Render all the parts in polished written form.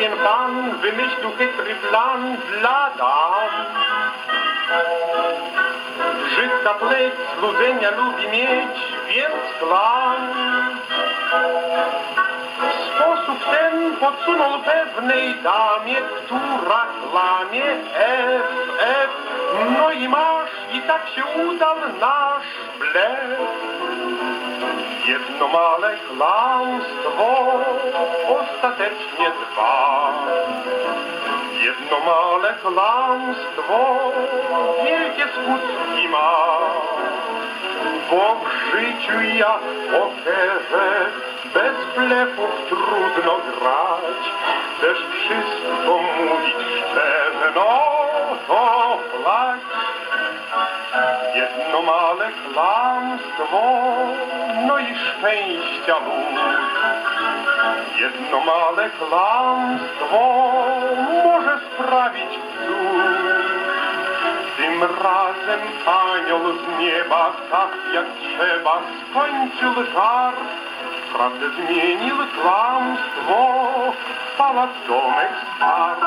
Pewien pan wymyślił chytry plan dla dam. Brzydka pleć złudzenia lubi mieć, więc plan. Sposób ten podsunął pewnej damie, która klamie F. No i masz, i tak się udał nasz blef. Jedno małe kłamstwo ostatecznie trwa. Jedno małe kłamstwo wielkie skutki ma. Bo w życiu jak w pokerze bez blefów trudno grać. Chcesz wszystko mówić szczerze, no to plać. Jedno małe kłamstwo, no i szczęścia lód. Jedno małe kłamstwo może sprawić cud. Tym razem anioł z nieba, tak jak trzeba, skończył żart. Prawdę zmienił kłamstwo, pałac, domek, skarb.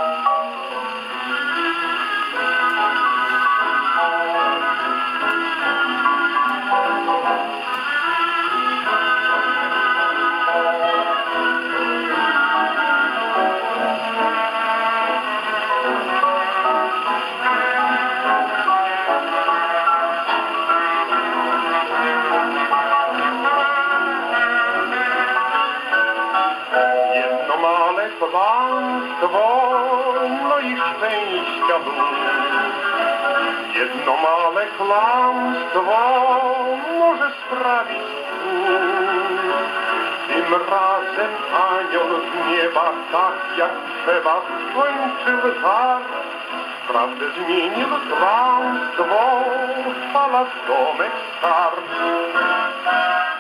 Kłamstwo, no i szczęścia lód. Jedno małe kłamstwo może sprawić cud. Tym razem anioł z nieba, tak jak trzeba, skończył żart. Prawdę zmienił kłamstwo, pałac, domek, skarb.